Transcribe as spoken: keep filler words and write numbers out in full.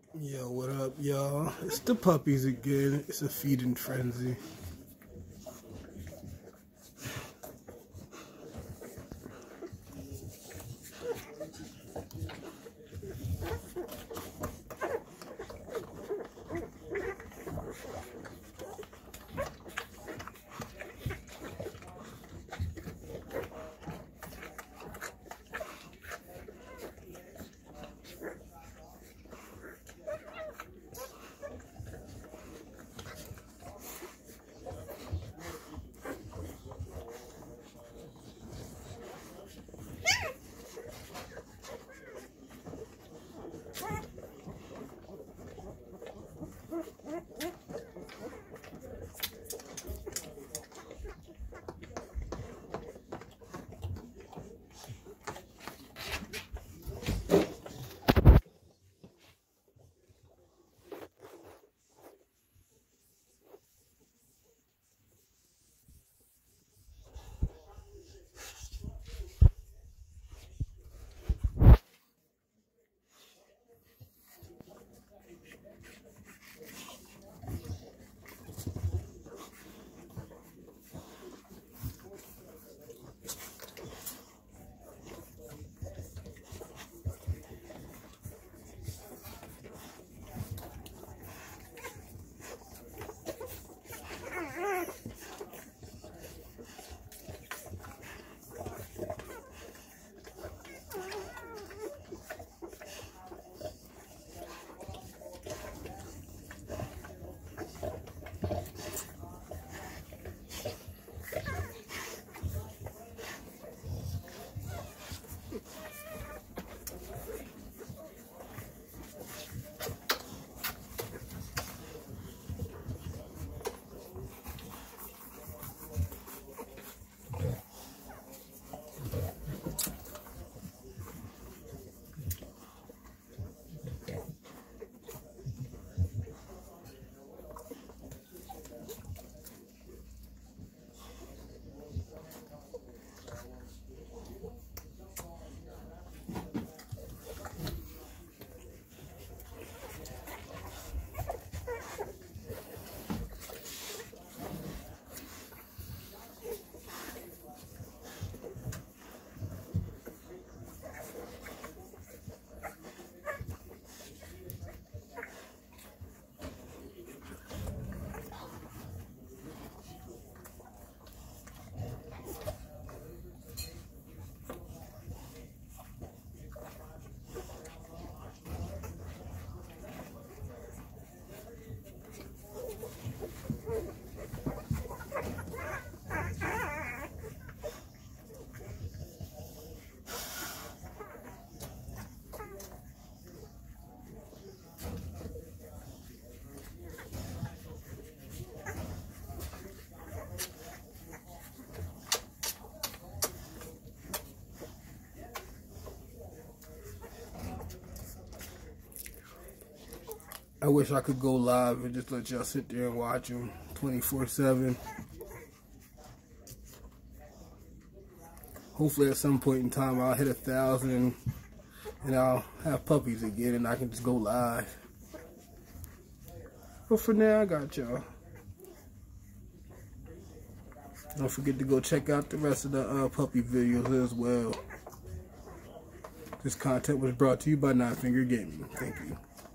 Yo, what up, y'all? It's the puppies again. It's a feeding frenzy. I wish I could go live and just let y'all sit there and watch them twenty-four seven. Hopefully at some point in time I'll hit a thousand and I'll have puppies again and I can just go live. But for now, I got y'all. Don't forget to go check out the rest of the uh, puppy videos as well. This content was brought to you by Nine Finger Gaming. Thank you.